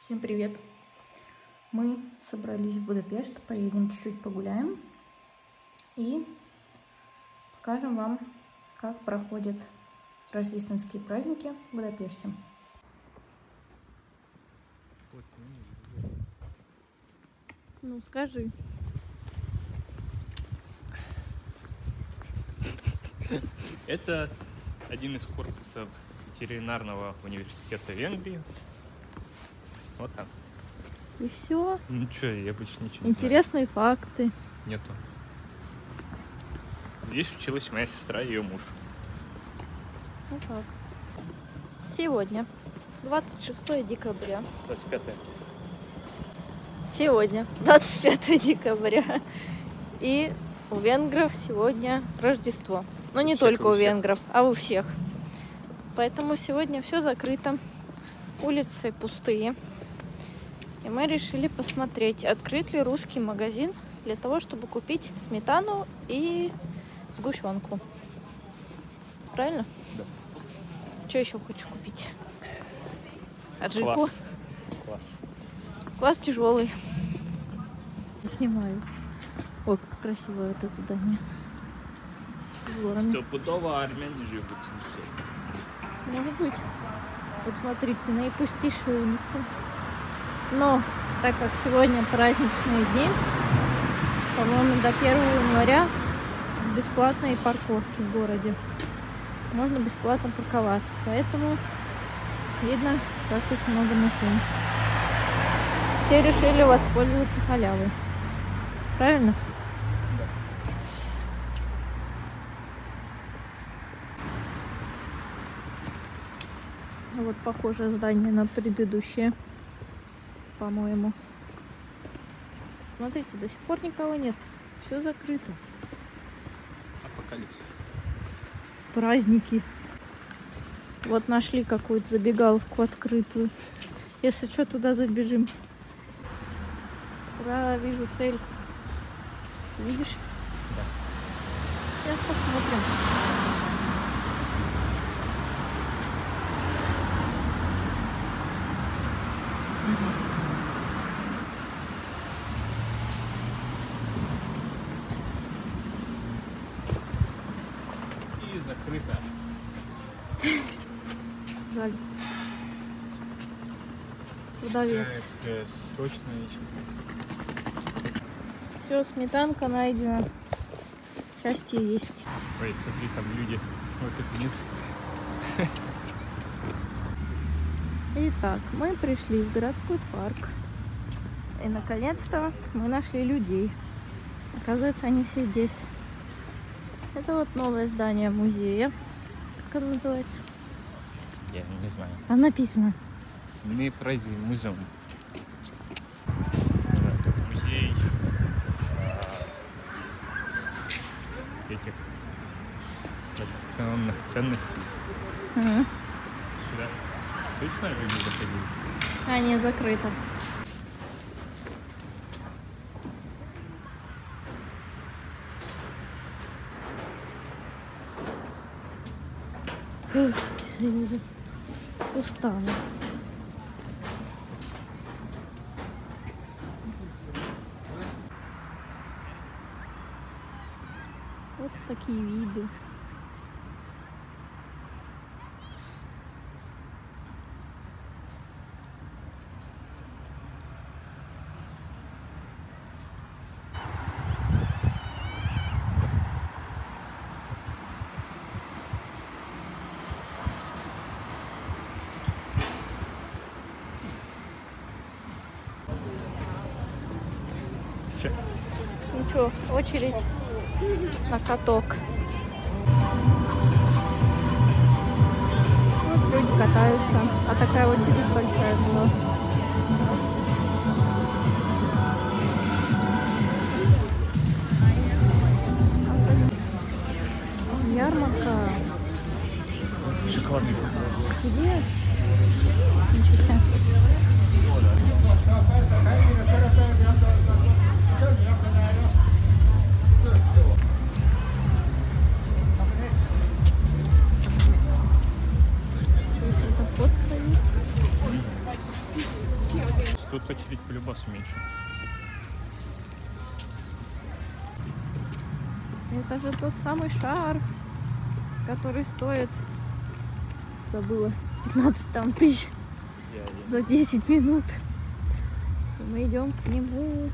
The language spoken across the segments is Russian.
Всем привет! Мы собрались в Будапешт, поедем чуть-чуть погуляем и покажем вам, как проходят рождественские праздники в Будапеште. Ну, скажи. Это один из корпусов ветеринарного университета Венгрии. Вот так. И все. Ничего, я больше ничего не Интересные факты. Нету. Здесь училась моя сестра и ее муж. Ну так. Сегодня, 26 декабря. 25. Сегодня, 25 декабря. И у венгров сегодня Рождество. Но не только у венгров, а у всех. Поэтому сегодня все закрыто. Улицы пустые. И мы решили посмотреть, открыт ли русский магазин для того, чтобы купить сметану и сгущенку. Правильно? Да. Что еще хочешь купить? Аджику? Класс. Класс. Класс тяжелый. Я снимаю. Ой, как красиво это здание. Стопудово армяне живут. Может быть. Вот смотрите, наипустейшая улица. Но, так как сегодня праздничные дни, по-моему, до 1 января бесплатные парковки в городе. Можно бесплатно парковаться. Поэтому видно, как тут много машин. Все решили воспользоваться халявой. Правильно? Вот похожее здание на предыдущее, по-моему. Смотрите, до сих пор никого нет. Все закрыто. Апокалипсис. Праздники. Вот нашли какую-то забегаловку открытую. Если что, туда забежим. Ура, вижу цель. Видишь? Да. Сейчас посмотрим. И закрыто. Жаль. Продавец. Срочно еще. Все, сметанка найдена. Счастье есть. Ой, смотри, там люди смотрят вниз. Итак, мы пришли в городской парк. И наконец-то мы нашли людей. Оказывается, они все здесь. Это вот новое здание музея. Как оно называется? Я не знаю. Там написано. Музей. Музей этих традиционных ценностей. Угу. Сюда точно люди заходили? А, не, закрыто. Фух, устала. Вот такие виды. Че? Ничего, очередь на каток. Вот люди катаются, а такая очередь большая была. Ярмарка. Шоколадный. Где? Ничего себе. тут очередь по любасу меньше. Это же тот самый шар, который стоит, забыла, 15 там тысяч за 10 минут. И мы идем к нему.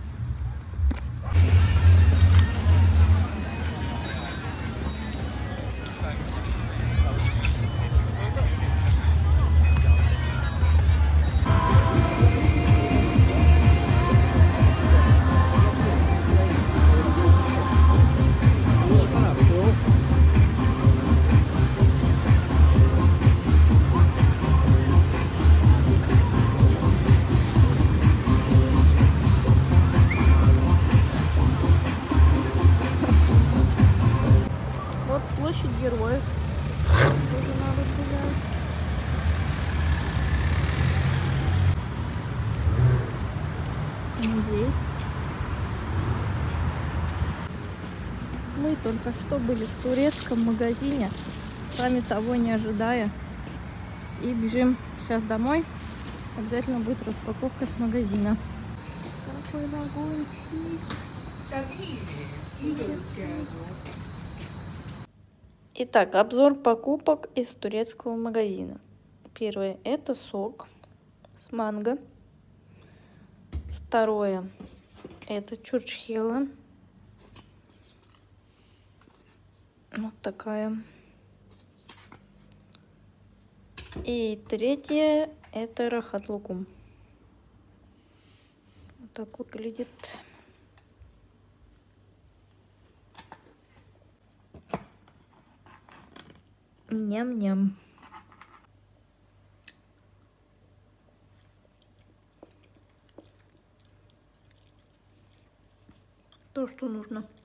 Вот площадь героев. Тоже надо гулять. Музей. Мы только что были в турецком магазине, сами того не ожидая. И бежим сейчас домой. Обязательно будет распаковка с магазина. Какой вагончик. Итак, обзор покупок из турецкого магазина. Первое — это сок с манго. Второе — это чурчхела. Вот такая. И третье — это рахат лукум. Вот так выглядит. Ням-ням. То, что нужно.